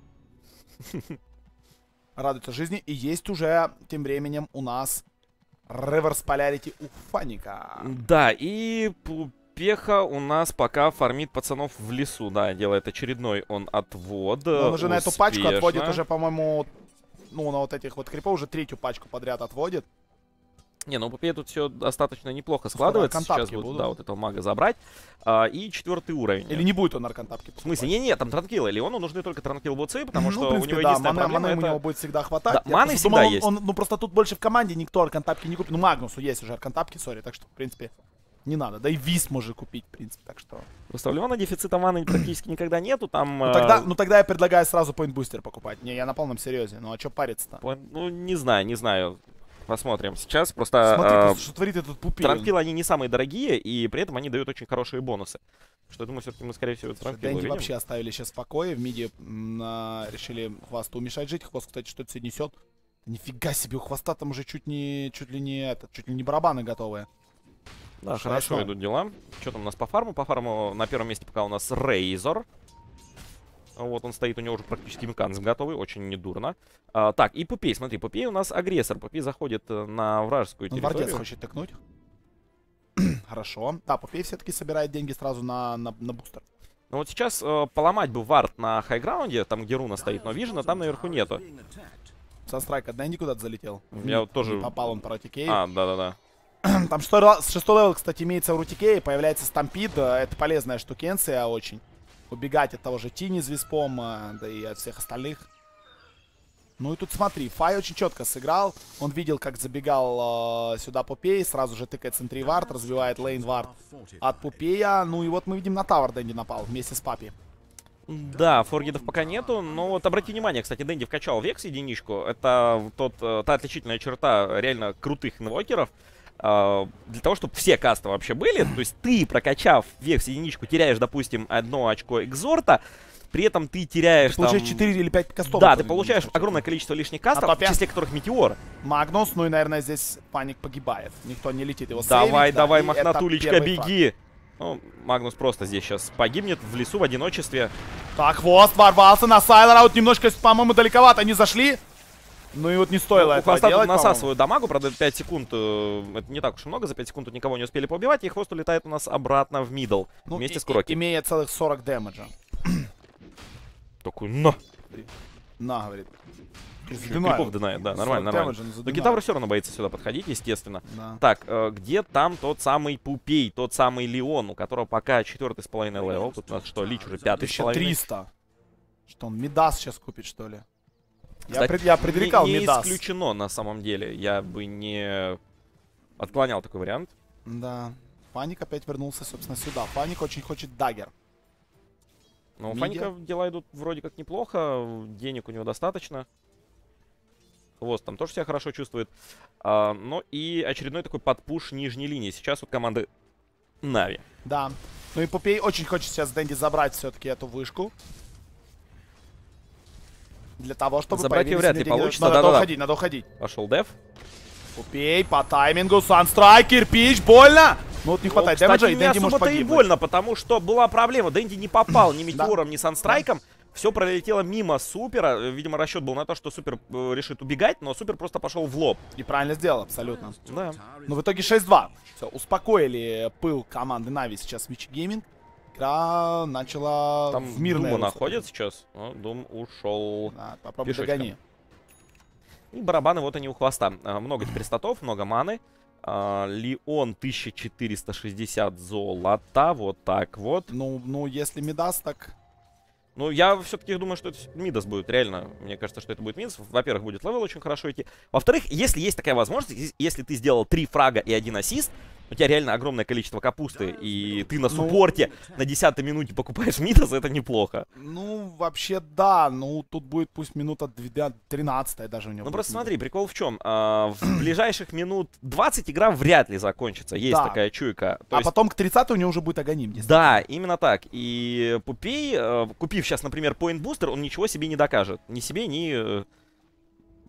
[SPEAKER 1] Радуется жизни. И есть уже, тем временем, у нас Reverse Polarity у Фаника.
[SPEAKER 2] Да, и Пеха у нас пока фармит пацанов в лесу. Да, делает очередной он отвод.
[SPEAKER 1] Он уже на эту пачку
[SPEAKER 2] успешно.
[SPEAKER 1] отводит уже, по-моему, ну, на вот этих вот крипов уже третью пачку подряд отводит.
[SPEAKER 2] Не, ну Пупей тут все достаточно неплохо складывается. Сейчас будут, да, вот этого мага забрать. И 4-й уровень.
[SPEAKER 1] Или не будет он нарконтапки?
[SPEAKER 2] В смысле? Не-не, там транквилы. Леону нужны только транквил буцы, потому что
[SPEAKER 1] в принципе,
[SPEAKER 2] у него единственная проблема
[SPEAKER 1] маны
[SPEAKER 2] это...
[SPEAKER 1] у него будет всегда хватать.
[SPEAKER 2] Да, маны всегда
[SPEAKER 1] думал,
[SPEAKER 2] есть.
[SPEAKER 1] Ну просто тут больше в команде никто аркантапки не купит. Ну Магнусу есть уже аркантапки, сори, так что в принципе не надо. Да и Вис может купить, в принципе, так что...
[SPEAKER 2] Просто у Леона дефицита маны практически никогда нету, там...
[SPEAKER 1] Ну тогда я предлагаю сразу поинт-бустер покупать. Не, я на полном серьезе. Ну а чё париться-то?
[SPEAKER 2] Ну не знаю. Посмотрим сейчас. Просто
[SPEAKER 1] смотри, что творит этот Пупей.
[SPEAKER 2] транквилы, они не самые дорогие, и при этом они дают очень хорошие бонусы. Что я думаю, все-таки мы, скорее всего, транквилы
[SPEAKER 1] Дэнди
[SPEAKER 2] увидим.
[SPEAKER 1] вообще оставили сейчас в покое. В миде решили Хвосту мешать жить. Хвост, кстати, что-то себе несет. Нифига себе, у Хвоста там уже чуть ли не барабаны готовые.
[SPEAKER 2] Да, хорошо идут дела. Что там у нас по фарму? По фарму на первом месте пока у нас Рейзор. Вот он стоит, у него уже практически механизм готовый, очень недурно. Так, и Пупей, смотри, Пупей у нас агрессор. Пупей заходит на вражескую территорию.
[SPEAKER 1] Вардец хочет тыкнуть. Хорошо. Да, Пупей все-таки собирает деньги сразу на бустер.
[SPEAKER 2] Ну вот сейчас поломать бы вард на хайграунде, там где руна стоит, но вижена там наверху нету.
[SPEAKER 1] Санстрайк от Дэнди куда-то залетел.
[SPEAKER 2] Я вот тоже...
[SPEAKER 1] Не попал он по Рутикей.
[SPEAKER 2] Да-да-да.
[SPEAKER 1] Там 6-й левел, кстати, имеется в Рутикее. Появляется Стампид. Это полезная штукенция очень. Убегать от того же Тини с Виспом, да и от всех остальных. Ну и тут смотри, Фай очень четко сыграл. Он видел, как забегал сюда Пупей. Сразу же тыкает центри вард, разбивает лейн вард от Пупея. Ну и вот мы видим, на тавер Дэнди напал вместе с Папи.
[SPEAKER 2] Да, форгидов пока нету, но вот обрати внимание, кстати, Дэнди вкачал Векс единичку. Это та отличительная черта реально крутых инвокеров. Для того, чтобы все касты вообще были, то есть ты, прокачав Векс единичку, теряешь, допустим, 1 очко экзорта, при этом ты теряешь
[SPEAKER 1] ты получаешь 4 или 5 кастов.
[SPEAKER 2] Да, ты получаешь огромное количество лишних кастов, в числе которых Метеор.
[SPEAKER 1] Магнус, ну и, наверное, здесь Паник погибает. Никто не летит его
[SPEAKER 2] давай,
[SPEAKER 1] сейвить,
[SPEAKER 2] давай,
[SPEAKER 1] да,
[SPEAKER 2] Мохнатулечка, беги! Ну, Магнус просто здесь сейчас погибнет в лесу в одиночестве.
[SPEAKER 1] Так, Хвост ворвался на Сайлора, вот немножко, по-моему, далековато они зашли. Ну и вот не стоило этого
[SPEAKER 2] Хвоста
[SPEAKER 1] делать,
[SPEAKER 2] тут насасывают дамагу, правда, 5 секунд, это не так уж и много, за 5 секунд тут никого не успели поубивать, и Хвост улетает у нас обратно в мидл, ну, вместе с Куроки.
[SPEAKER 1] Имея целых 40 дэмэджа.
[SPEAKER 2] Такой, на!
[SPEAKER 1] На, говорит.
[SPEAKER 2] Крипов динает, да, нормально, нормально. Но Гитавр все равно боится сюда подходить, естественно.
[SPEAKER 1] Да.
[SPEAKER 2] Так, где там тот самый Пупей, тот самый Леон, у которого пока 4,5 левел, тут у нас что, Лич уже 5,5.
[SPEAKER 1] 1300. Что он, Мидас сейчас купит, что ли?
[SPEAKER 2] Кстати,
[SPEAKER 1] я предрекал
[SPEAKER 2] не
[SPEAKER 1] Мидас.
[SPEAKER 2] исключено, на самом деле. Я бы не отклонял такой вариант.
[SPEAKER 1] Да. Паник опять вернулся, собственно, сюда. Паник очень хочет даггер.
[SPEAKER 2] Но у Фаника дела идут вроде как неплохо. Денег у него достаточно. Хвост там тоже себя хорошо чувствует. Но и очередной такой подпуш нижней линии. Сейчас вот команды Нави.
[SPEAKER 1] Да. Ну и Пупей очень хочет сейчас Дэнди забрать все-таки эту вышку. Для того, чтобы
[SPEAKER 2] забрать ее вряд ли получится.
[SPEAKER 1] Надо уходить.
[SPEAKER 2] Пошел Дев.
[SPEAKER 1] Пупей по таймингу. Санстрайк, кирпич, больно. Ну вот не хватает дэмэджа, и Дэнди может погибнуть.
[SPEAKER 2] И больно, потому что была проблема. Дэнди не попал ни Метеором, ни Санстрайком. Все пролетело мимо Супера. Видимо, расчет был на то, что Супер решит убегать, но Супер просто пошел в лоб.
[SPEAKER 1] И правильно сделал, абсолютно.
[SPEAKER 2] Да.
[SPEAKER 1] Но в итоге 6-2. Все, успокоили пыл команды Нави сейчас Вичи Гейминг. Игра начала
[SPEAKER 2] там
[SPEAKER 1] в мирное
[SPEAKER 2] Дума находит сейчас. Но Дум ушел.
[SPEAKER 1] Да, попробуй догони.
[SPEAKER 2] И барабаны вот они у Хвоста. Много теперь статов, много маны. Леон 1460 золота. Вот так вот.
[SPEAKER 1] Ну если Мидас, так...
[SPEAKER 2] Ну, я все-таки думаю, что это Мидас будет, реально. Мне кажется, что это будет Мидас. Во-первых, будет левел очень хорошо идти. Во-вторых, если есть такая возможность, если ты сделал 3 фрага и 1 ассист, у тебя реально огромное количество капусты, и ты на суппорте на 10-й минуте покупаешь Мидас, это неплохо.
[SPEAKER 1] Ну, вообще, да. Ну, тут будет пусть минута 13 даже у него.
[SPEAKER 2] Ну, просто смотри, прикол в чем. В ближайших минут 20 игра вряд ли закончится. Есть такая чуйка.
[SPEAKER 1] А потом к 30 у него уже будет Аганим.
[SPEAKER 2] Да, именно так. И Пупей, купив сейчас, например, Point Booster, он ничего себе не докажет. Ни себе, ни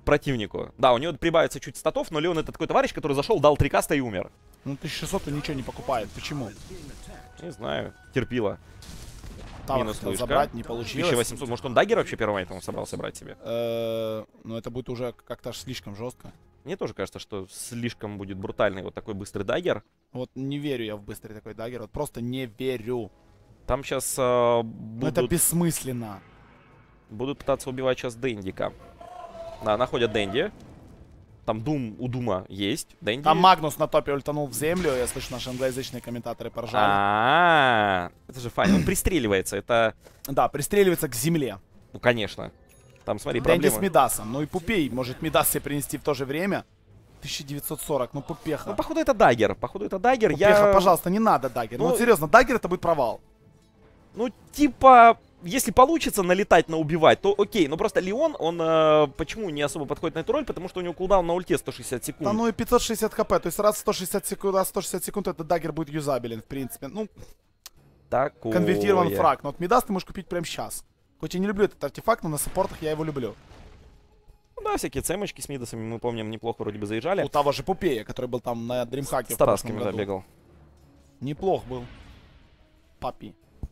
[SPEAKER 2] противнику. Да, у него прибавится чуть статов, но Леон это такой товарищ, который зашел, дал 3 каста и умер.
[SPEAKER 1] Ну 1600 он ничего не покупает. Почему?
[SPEAKER 2] Не знаю, терпило.
[SPEAKER 1] Тавр
[SPEAKER 2] Минус
[SPEAKER 1] хотел
[SPEAKER 2] вышка.
[SPEAKER 1] забрать, не получилось.
[SPEAKER 2] 1800, может он даггер вообще первым айтемом собрался брать себе?
[SPEAKER 1] Ну это будет уже как-то слишком жестко.
[SPEAKER 2] Мне тоже кажется, что слишком будет брутальный вот такой быстрый даггер.
[SPEAKER 1] Вот не верю я в быстрый такой даггер, вот просто не верю.
[SPEAKER 2] Там сейчас
[SPEAKER 1] Ну это
[SPEAKER 2] будут,
[SPEAKER 1] бессмысленно.
[SPEAKER 2] будут пытаться убивать сейчас Дэндика. Да, находят Дэнди. Там Дум у Дума есть. Дэнди.
[SPEAKER 1] Там Магнус на топе ультанул в землю, я слышу, наши англоязычные комментаторы поржали.
[SPEAKER 2] Это же файн. Он пристреливается. Это,
[SPEAKER 1] Да, пристреливается к земле.
[SPEAKER 2] ну конечно. Там, смотри,
[SPEAKER 1] Дэнди с
[SPEAKER 2] проблема.
[SPEAKER 1] Мидасом. Ну и Пупей может Мидас себе принести в то же время. 1940, ну Пупеха.
[SPEAKER 2] Ну, походу, это даггер. Походу, это даггер.
[SPEAKER 1] Пупеха, пожалуйста, не надо даггер. Ну
[SPEAKER 2] Ну,
[SPEAKER 1] вот серьезно, даггер это будет провал.
[SPEAKER 2] Ну, типа, если получится налетать на убивать, то окей. Но просто Леон, он почему не особо подходит на эту роль? Потому что у него кулдаун на ульте 160 секунд.
[SPEAKER 1] Да ну и 560 хп, то есть раз 160 секунд, раз 160 секунд, этот даггер будет юзабелен, в принципе. Ну,
[SPEAKER 2] Такое.
[SPEAKER 1] конвертирован фраг. Но вот Мидас ты можешь купить прямо сейчас. Хоть я не люблю этот артефакт, но на саппортах я его люблю.
[SPEAKER 2] Ну да, всякие цемочки с мидасами, мы помним, неплохо вроде бы заезжали.
[SPEAKER 1] У того же Пупея, который был там на Дримхаке
[SPEAKER 2] С тарасками
[SPEAKER 1] году.
[SPEAKER 2] забегал.
[SPEAKER 1] Неплох был. Папи.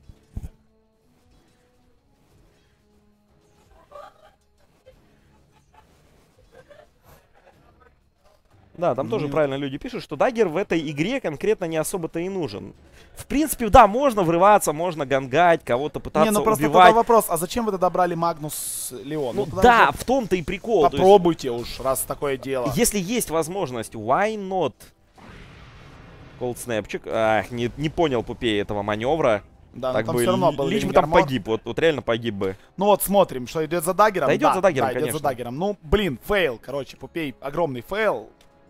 [SPEAKER 2] Да, там
[SPEAKER 1] Ну,
[SPEAKER 2] тоже
[SPEAKER 1] нет.
[SPEAKER 2] правильно люди пишут, что даггер в этой игре конкретно не особо-то и нужен. В принципе, да, можно врываться, можно гангать, кого-то пытаться
[SPEAKER 1] Не, ну просто
[SPEAKER 2] убивать.
[SPEAKER 1] тогда вопрос, а зачем вы тогда брали Магнус Леон?
[SPEAKER 2] Ну
[SPEAKER 1] тогда
[SPEAKER 2] да,
[SPEAKER 1] уже
[SPEAKER 2] в том-то и прикол. То есть,
[SPEAKER 1] попробуйте уж, раз такое дело.
[SPEAKER 2] если есть возможность, why not? Cold Snapчик. Ах, не понял Пупей этого маневра.
[SPEAKER 1] Да, но
[SPEAKER 2] Так
[SPEAKER 1] там
[SPEAKER 2] бы
[SPEAKER 1] все равно был
[SPEAKER 2] Лич бы там
[SPEAKER 1] Лингермор.
[SPEAKER 2] погиб, вот реально погиб бы.
[SPEAKER 1] Ну вот смотрим, что идет за даггером.
[SPEAKER 2] Да, идет за даггером,
[SPEAKER 1] идет за
[SPEAKER 2] конечно.
[SPEAKER 1] даггером. Ну, блин, фейл, короче, Пупей, огромный фейл.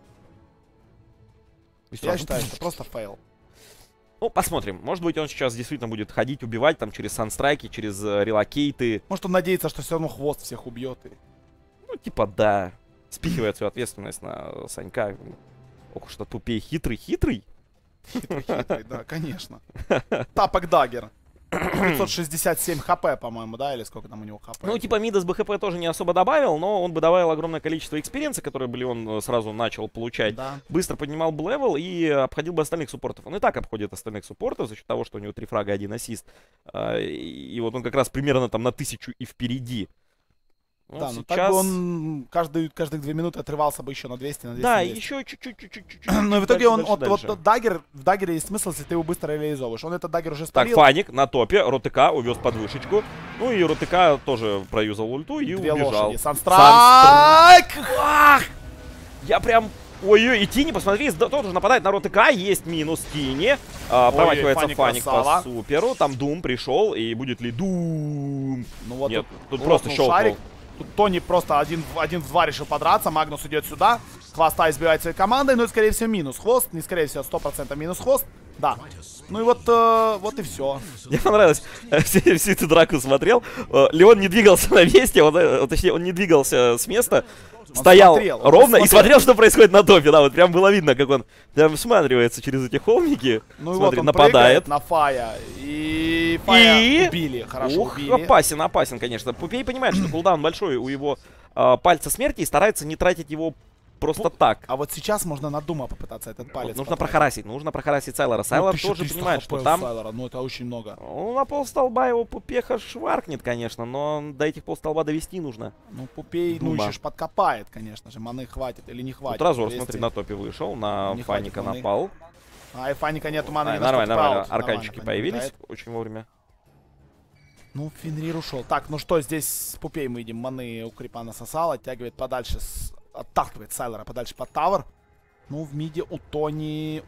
[SPEAKER 1] Я считаю, что просто фейл.
[SPEAKER 2] Ну, посмотрим. Может быть, он сейчас действительно будет ходить, убивать там через санстрайки, через релокейты.
[SPEAKER 1] Может, он надеется, что все равно хвост всех убьет. И...
[SPEAKER 2] Ну, типа, да. Спихивает свою ответственность на Санька. Ох уж этот Пупей хитрый.
[SPEAKER 1] Хитрый, да, конечно. Тапок даггер. 567 хп, по-моему, да? Или сколько там у него хп?
[SPEAKER 2] Ну, типа, Мидас бы ХП тоже не особо добавил, но он бы добавил огромное количество экспириенса, который бы он сразу начал получать.
[SPEAKER 1] Да.
[SPEAKER 2] Быстро поднимал бы левел и обходил бы остальных суппортов. Он и так обходит остальных суппортов за счет того, что у него 3 фрага, 1 ассист. И вот он как раз примерно там на 1000 и впереди. Ну,
[SPEAKER 1] Да, ну так бы он каждых 2 минуты отрывался бы еще на 200, на 200.
[SPEAKER 2] Да,
[SPEAKER 1] на 200.
[SPEAKER 2] еще чуть-чуть.
[SPEAKER 1] Но в итоге он,
[SPEAKER 2] дальше.
[SPEAKER 1] вот даггер, в даггере есть смысл, если ты его быстро реализовываешь. Он этот даггер уже
[SPEAKER 2] Так,
[SPEAKER 1] спалил.
[SPEAKER 2] Фаник на топе, РОТК увез под вышечку. Ну и РОТК тоже проюзал ульту и
[SPEAKER 1] 2
[SPEAKER 2] убежал.
[SPEAKER 1] лошади. Санстрайк!
[SPEAKER 2] Ах! Я прям... Ой-ой, и Тини, посмотри, тоже нападает на РОТК, есть минус Тини. Промахивается Фаник по суперу, там Дум пришел, и будет ли Дум?
[SPEAKER 1] Ну вот
[SPEAKER 2] Нет, тут
[SPEAKER 1] лопнул
[SPEAKER 2] просто щелкнул.
[SPEAKER 1] шарик. Тут Тони просто один в 2 решил подраться. Магнус идет сюда. Хвоста избивает своей командой, но и, скорее всего, минус хвост. Не, скорее всего, 100% минус хвост. Да. Ну и вот и все.
[SPEAKER 2] Мне понравилось, всю эту драку смотрел. Леон не двигался на месте, точнее, он не двигался с места. Стоял
[SPEAKER 1] смотрел,
[SPEAKER 2] ровно и смотрел, что происходит на топе. Да, вот прям было видно, как он прям всматривается через эти холмики.
[SPEAKER 1] Ну и
[SPEAKER 2] Смотри,
[SPEAKER 1] вот он
[SPEAKER 2] нападает.
[SPEAKER 1] прыгает на Фая. И Фая убили. Хорошо,
[SPEAKER 2] Ух,
[SPEAKER 1] убили.
[SPEAKER 2] опасен, конечно. Пупей понимает, что кулдаун большой у его пальца смерти и старается не тратить его просто так.
[SPEAKER 1] А вот сейчас можно на Дума попытаться этот палец.
[SPEAKER 2] Нужно прохарасить Сайлора. Сайлор тоже понимает, что там...
[SPEAKER 1] Ну это очень много.
[SPEAKER 2] Ну, на полстолба его Пупеха шваркнет, конечно, но до этих полстолба довести нужно.
[SPEAKER 1] Ну Пупей, ну
[SPEAKER 2] Дума.
[SPEAKER 1] еще ж подкопает, конечно же. Маны хватит или не хватит.
[SPEAKER 2] Вот Разор,
[SPEAKER 1] 200.
[SPEAKER 2] смотри, на топе вышел, на
[SPEAKER 1] Не
[SPEAKER 2] Фаника
[SPEAKER 1] хватит маны.
[SPEAKER 2] напал.
[SPEAKER 1] А и Фаника нету маны. ни на
[SPEAKER 2] Нормально,
[SPEAKER 1] что
[SPEAKER 2] нормально.
[SPEAKER 1] отправить.
[SPEAKER 2] Арканчики
[SPEAKER 1] Нормально,
[SPEAKER 2] появились
[SPEAKER 1] хватит.
[SPEAKER 2] очень вовремя.
[SPEAKER 1] Ну, Фенрир ушел. Так, ну что, здесь с Пупей мы идем. Маны у крипа насосал, оттягивает подальше, отталкивает Сайлора подальше под тавер. Ну, в миде у Тони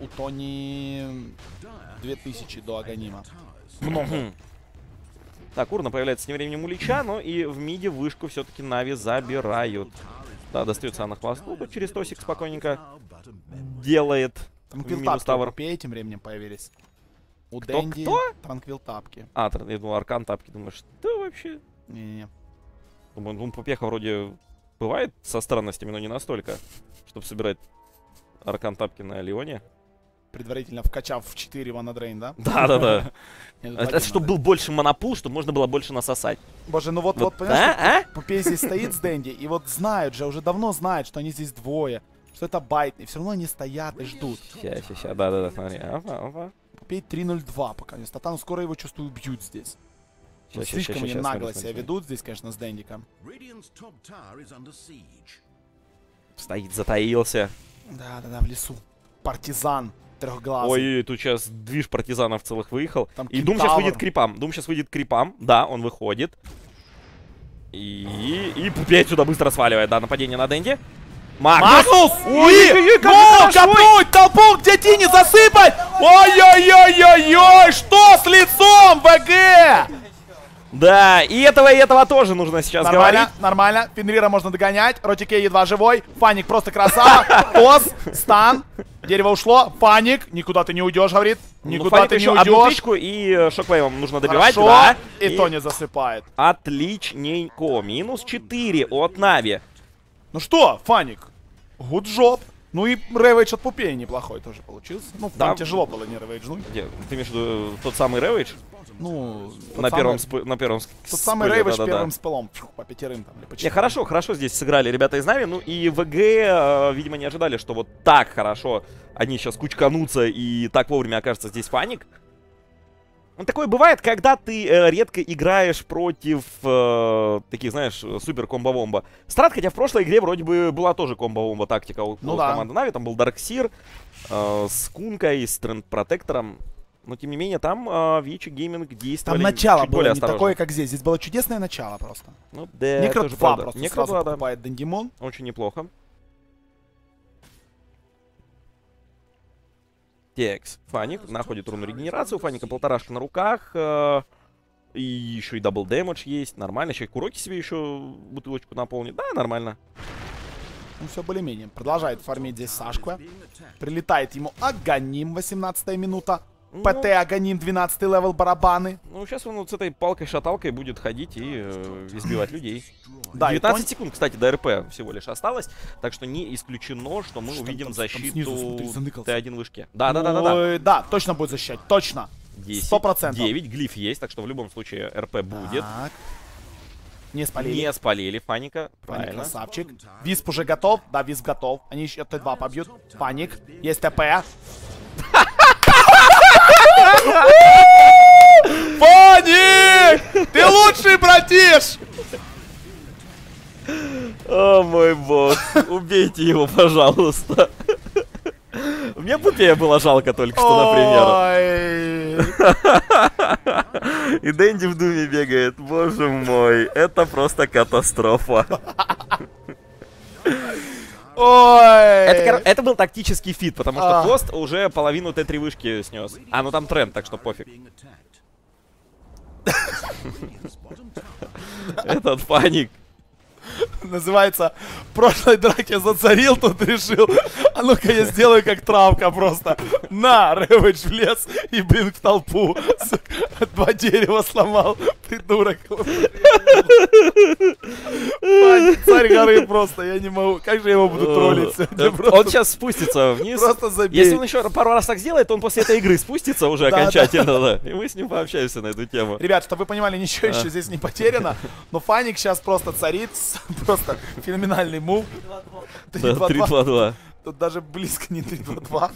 [SPEAKER 1] 2000 до Аганима. Много.
[SPEAKER 2] Так, Урна появляется с тем временем у Лича, но и в миде вышку все-таки Нави забирают. Да, достается она хвосту, тут через тосик спокойненько делает. Минус
[SPEAKER 1] Транквилтапки у
[SPEAKER 2] тавер.
[SPEAKER 1] Пупея тем временем появились. У
[SPEAKER 2] Кто?
[SPEAKER 1] Дэнди
[SPEAKER 2] Кто?
[SPEAKER 1] транквилтапки.
[SPEAKER 2] А, я думал, Аркан тапки. Думаешь, что вообще?
[SPEAKER 1] Не-не-не.
[SPEAKER 2] Думаю, ну, Пупеха вроде бывает со странностями, но не настолько, чтобы собирать Аркан тапки на Леоне.
[SPEAKER 1] предварительно вкачав в 4 ванадрейн, да?
[SPEAKER 2] Да-да-да.
[SPEAKER 1] Нет,
[SPEAKER 2] Это чтобы был больше монопул, чтобы можно было больше насосать.
[SPEAKER 1] Боже, ну вот,
[SPEAKER 2] Вот,
[SPEAKER 1] понимаешь, Пупей здесь стоит с Дэнди, и вот знают же, уже давно знают, что они здесь двое, что это байт, и все равно они стоят и ждут.
[SPEAKER 2] Сейчас, да-да-да, смотри. Опа.
[SPEAKER 1] Пупей 3-0-2 пока не статану, скоро его, чувствую, убьют здесь. Вот слишком они нагло себя ведут здесь, конечно, с Дэндиком.
[SPEAKER 2] Стоит, затаился.
[SPEAKER 1] Да-да-да, в лесу. Партизан трехглазый.
[SPEAKER 2] Ой, тут сейчас движ партизанов целых выехал.
[SPEAKER 1] Там
[SPEAKER 2] И Дум сейчас выйдет к крипам. Дум сейчас выйдет к крипам. Да, он выходит. И Пупей отсюда быстро сваливает, да, нападение на Дэнди.
[SPEAKER 1] Магнус!
[SPEAKER 2] Ой,
[SPEAKER 1] копнуть толпу, где Тини засыпать! Ой-ой-ой-ой-ой! Что с лицом, ВГ?
[SPEAKER 2] Да, и этого тоже нужно сейчас
[SPEAKER 1] Нормально,
[SPEAKER 2] говорить.
[SPEAKER 1] нормально. Фенрира можно догонять. Ротикей едва живой. Фаник просто красава. Тос, стан. Дерево ушло. Фаник. Никуда ты не уйдешь, говорит. Никуда ты не
[SPEAKER 2] одну
[SPEAKER 1] уйдешь.
[SPEAKER 2] тычку и шоквейвом нужно добивать.
[SPEAKER 1] Хорошо.
[SPEAKER 2] Да.
[SPEAKER 1] И то не засыпает.
[SPEAKER 2] Отличненько. Минус 4 от Нави.
[SPEAKER 1] Ну что, Фаник? Гуджоп. Ну и ревейдж от Пупея неплохой тоже получился. Ну,
[SPEAKER 2] Да.
[SPEAKER 1] там тяжело было не ревейджнуть.
[SPEAKER 2] Где? Ты имеешь в виду тот самый ревейдж?
[SPEAKER 1] Ну,
[SPEAKER 2] На первом
[SPEAKER 1] Тот самый рейведж первым спелом. По 5 там, или по 4.
[SPEAKER 2] Не, хорошо здесь сыграли ребята из Нави. Ну и ВГ, видимо, не ожидали, что вот так хорошо они сейчас кучканутся и так вовремя окажется здесь Фаник. Ну, такое бывает, когда ты редко играешь против таких, знаешь, супер комбо-вомбо. Страт, хотя в прошлой игре вроде бы была тоже комбо-вомбо тактика у команды Нави. Там был Дарксир с Кункой, с Тренд-протектором. Но, тем не менее, там Вичи Гейминг действовали
[SPEAKER 1] Там начало
[SPEAKER 2] чуть
[SPEAKER 1] было
[SPEAKER 2] более
[SPEAKER 1] не
[SPEAKER 2] осторожно.
[SPEAKER 1] такое, как здесь. Здесь было чудесное начало просто.
[SPEAKER 2] Ну, да,
[SPEAKER 1] Некро
[SPEAKER 2] тоже
[SPEAKER 1] 2
[SPEAKER 2] правда.
[SPEAKER 1] просто
[SPEAKER 2] Некро
[SPEAKER 1] сразу
[SPEAKER 2] 2, да.
[SPEAKER 1] покупает Дендимон.
[SPEAKER 2] Очень неплохо. Текс. Фаник находит руну регенерации. У Фаника полторашка на руках. И еще и дабл дэмэдж есть. Нормально. Сейчас Куроки себе еще бутылочку наполнит. Да, нормально.
[SPEAKER 1] Ну, все более-менее. Продолжает фармить здесь Сашка. Прилетает ему Аганим, 18-я минута. ПТ Аганим, 12-й левел барабаны.
[SPEAKER 2] Ну, сейчас он вот с этой палкой-шаталкой будет ходить и избивать людей.
[SPEAKER 1] Да,
[SPEAKER 2] 19 секунд, кстати, до РП всего лишь осталось. Так что не исключено, что мы увидим защиту Т1 вышки. Да.
[SPEAKER 1] Да, точно будет защищать, точно. 100%.
[SPEAKER 2] 9, глиф есть, так что в любом случае РП будет.
[SPEAKER 1] Так. Не спалили.
[SPEAKER 2] Не спалили Фаника.
[SPEAKER 1] Фаник
[SPEAKER 2] Правильно.
[SPEAKER 1] красавчик. Висп уже готов. Да, Висп готов. Они еще Т2 побьют. Фаник. Есть ТП. Фаник! Ты лучший, братиш!
[SPEAKER 2] О мой бог. Убейте его, пожалуйста. Мне Пупея было жалко только что, например. И Дэнди в Думе бегает. Боже мой, это просто катастрофа.
[SPEAKER 1] Ой!
[SPEAKER 2] Это был тактический фит, потому что Кост уже половину Т3 вышки снес. А, ну там тренд, так что пофиг. Этот Фаник.
[SPEAKER 1] Называется, в прошлой драке зацарил, тут решил, а ну-ка я сделаю как травка просто. На, Рэвидж в лес и блин в толпу. Два дерева сломал, придурок. Царь горы просто, я не могу. Как же я его буду троллить сегодня?
[SPEAKER 2] Он сейчас спустится вниз.
[SPEAKER 1] Просто забей.
[SPEAKER 2] Если он еще пару раз так сделает, то он после этой игры спустится уже окончательно, да. И мы с ним пообщаемся на эту тему.
[SPEAKER 1] Ребят, чтобы вы понимали, ничего еще здесь не потеряно. Но Фаник сейчас просто царит. Просто феноменальный мув.
[SPEAKER 2] 3-2-2.
[SPEAKER 1] Тут даже близко не 3-2-2.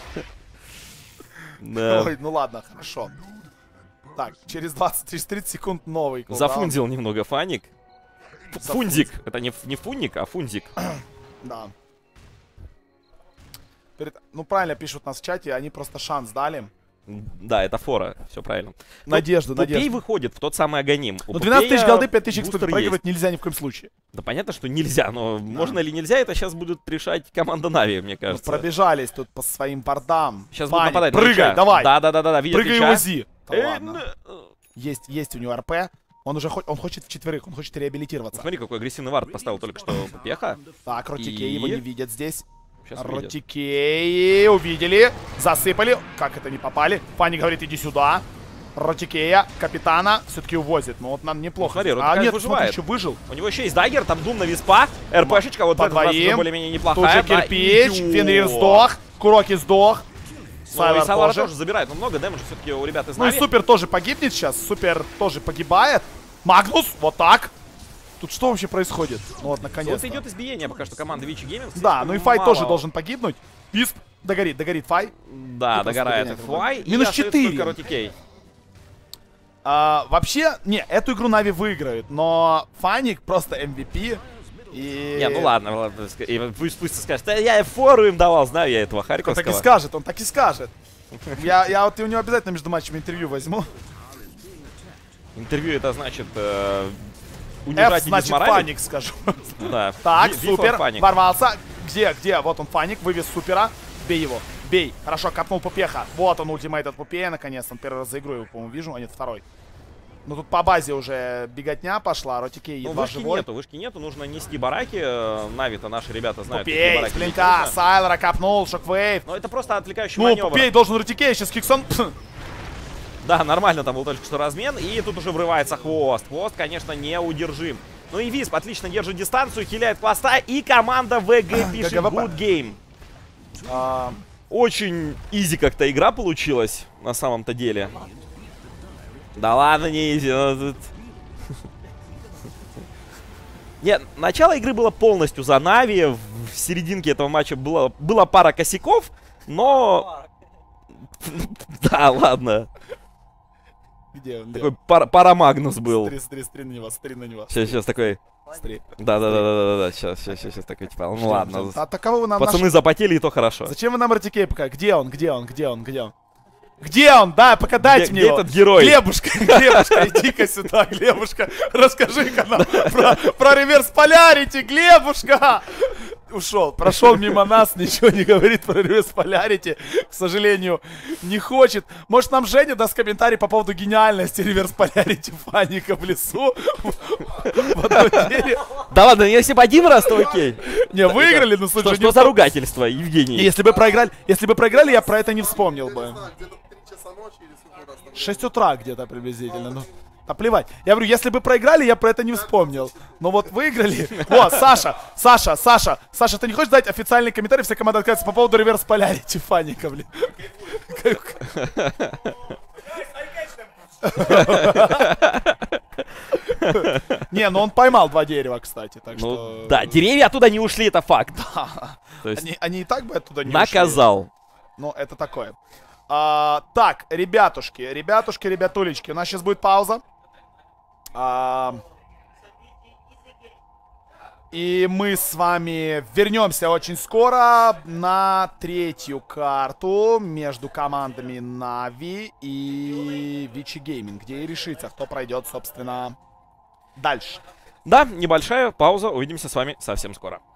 [SPEAKER 2] Да.
[SPEAKER 1] Ой, ну ладно, хорошо. Так, через 30 секунд новый кулдаун.
[SPEAKER 2] Зафунзил немного Фаник. Фунзик. Это не фунник, а фунзик.
[SPEAKER 1] Да. Ну, правильно пишут у нас в чате, они просто шанс дали.
[SPEAKER 2] Да, это фора, все правильно.
[SPEAKER 1] Надежда.
[SPEAKER 2] Пупей выходит в тот самый Аганим.
[SPEAKER 1] Ну, 12 тысяч голды, 5 тысяч экспертов проигрывать нельзя ни в коем случае.
[SPEAKER 2] Да понятно, что нельзя, но можно или нельзя, это сейчас будет решать команда Нави, мне кажется.
[SPEAKER 1] Пробежались тут по своим бордам.
[SPEAKER 2] Сейчас будут нападать.
[SPEAKER 1] Прыгай, давай.
[SPEAKER 2] Да, видят
[SPEAKER 1] Прыгай и узи.
[SPEAKER 2] ладно.
[SPEAKER 1] Есть у него РП. Он хочет в четверых, он хочет реабилитироваться.
[SPEAKER 2] Смотри, какой агрессивный вард поставил только что Пупеха.
[SPEAKER 1] Так, Ротикей его не видят здесь.
[SPEAKER 2] Ротикей
[SPEAKER 1] увидели, засыпали. Как это не попали? Фаник говорит, иди сюда. Ротикея, капитана, все-таки увозит. Ну вот нам неплохо.
[SPEAKER 2] Смотри,
[SPEAKER 1] нет,
[SPEAKER 2] выживает.
[SPEAKER 1] смотри, еще выжил.
[SPEAKER 2] У него еще есть даггер, там Дум на Виспа. РПшечка, вот
[SPEAKER 1] по
[SPEAKER 2] эта
[SPEAKER 1] двоим.
[SPEAKER 2] более-менее неплохая.
[SPEAKER 1] Тут же кирпич, Фенрир сдох, Куроки сдох. Сайлор
[SPEAKER 2] и Сайлора
[SPEAKER 1] тоже.
[SPEAKER 2] тоже забирает, но много дэмэджа все-таки у ребят из
[SPEAKER 1] Ну и
[SPEAKER 2] Нави.
[SPEAKER 1] Супер тоже погибнет сейчас. Супер тоже погибает. Магнус, вот так. Тут что вообще происходит? Ну вот,
[SPEAKER 2] Вот
[SPEAKER 1] наконец-то.
[SPEAKER 2] идет избиение пока что команды Вичи Гейминг.
[SPEAKER 1] Да, ну и Фай тоже должен погибнуть. Висп догорит Фай.
[SPEAKER 2] Да,
[SPEAKER 1] И
[SPEAKER 2] догорает
[SPEAKER 1] просто
[SPEAKER 2] Фай. и
[SPEAKER 1] Минус
[SPEAKER 2] остается
[SPEAKER 1] 4.
[SPEAKER 2] только Ротикей.
[SPEAKER 1] Вообще, не, эту игру Нави выиграют, но Фаник просто MVP. И...
[SPEAKER 2] Не, ну ладно, пусть скажет. Я фору им давал, знаю я этого
[SPEAKER 1] Он
[SPEAKER 2] Харьковского.
[SPEAKER 1] так и скажет, он так и скажет. Я вот у него обязательно между матчами интервью возьму.
[SPEAKER 2] Интервью это значит
[SPEAKER 1] F
[SPEAKER 2] унижать и
[SPEAKER 1] значит
[SPEAKER 2] дезморалить.
[SPEAKER 1] Фаник, скажу.
[SPEAKER 2] Да.
[SPEAKER 1] Так,
[SPEAKER 2] Ви- Бифор
[SPEAKER 1] супер,
[SPEAKER 2] Фаник.
[SPEAKER 1] ворвался. Где? Вот он, Фаник, вывез Супера. Бей его, бей. Хорошо, капнул Пупеха. Вот он, ультимейт от Пупея, наконец. Он первый раз за игру его, по-моему, вижу, а нет, второй. Ну тут по базе уже беготня пошла, Ротикей
[SPEAKER 2] Ну,
[SPEAKER 1] едва
[SPEAKER 2] вышки
[SPEAKER 1] живой.
[SPEAKER 2] вышки нету, нужно нести бараки. Нави-то наши ребята знают, какие
[SPEAKER 1] Пупей,
[SPEAKER 2] бараки
[SPEAKER 1] с
[SPEAKER 2] нести
[SPEAKER 1] блинка,
[SPEAKER 2] нужно.
[SPEAKER 1] Сайлора капнул, шоквейв.
[SPEAKER 2] Но это просто отвлекающий
[SPEAKER 1] Ну,
[SPEAKER 2] маневр.
[SPEAKER 1] Пупей должен Ротикей, сейчас Киксон.
[SPEAKER 2] Да, нормально там был только что размен. И тут уже врывается Хвост. Хвост, конечно, неудержим. Ну и Висп отлично держит дистанцию, хиляет Хвоста. И команда ВГ пишет
[SPEAKER 1] ГГВП.
[SPEAKER 2] good game. Очень изи как-то игра получилась на самом-то деле. Да ладно, не изи. Нет, начало игры было полностью за Нави. В серединке этого матча была пара косяков, но... Да, ладно.
[SPEAKER 1] Где он?
[SPEAKER 2] Такой парамагнус был.
[SPEAKER 1] Смотри на него.
[SPEAKER 2] Сейчас такой...
[SPEAKER 1] Смотри.
[SPEAKER 2] Да. Сейчас такой, типа, ну ладно.
[SPEAKER 1] А таково вы нам
[SPEAKER 2] Пацаны запотели, и то хорошо.
[SPEAKER 1] Зачем вы нам Ротикей пока? Где он? Где он? Да, пока дайте мне
[SPEAKER 2] Где
[SPEAKER 1] его.
[SPEAKER 2] этот герой?
[SPEAKER 1] Глебушка, иди-ка сюда, Глебушка. Расскажи-ка нам про реверс полярити, Глебушка. Ушел, прошел мимо нас, ничего не говорит про реверс полярити. К сожалению, не хочет. Может, нам Женя даст комментарий по поводу гениальности реверс полярити Фаника в лесу. В одном деле.
[SPEAKER 2] Да ладно, если бы один раз, то окей.
[SPEAKER 1] Не, выиграли, но слушай,
[SPEAKER 2] Что за ругательство, Евгений?
[SPEAKER 1] Если бы проиграли, я про это не вспомнил бы. 6 утра где-то приблизительно, ну. А плевать. Я говорю, если бы проиграли, я про это не вспомнил. Но вот выиграли. О, Саша, ты не хочешь дать официальный комментарий? Вся команда отказывается по поводу реверс полярити Фаника, блин. Не, ну он поймал 2 дерева, кстати, так что...
[SPEAKER 2] Ну, да, деревья оттуда не ушли, это факт. То есть
[SPEAKER 1] Они и так бы оттуда не ушли.
[SPEAKER 2] наказал.
[SPEAKER 1] Ну, это такое. Так, ребятулечки, у нас сейчас будет пауза. И мы с вами вернемся очень скоро на 3-ю карту между командами Нави и Вичи Гейминг, где и решится, кто пройдет, собственно, дальше.
[SPEAKER 2] Да, небольшая пауза, увидимся с вами совсем скоро.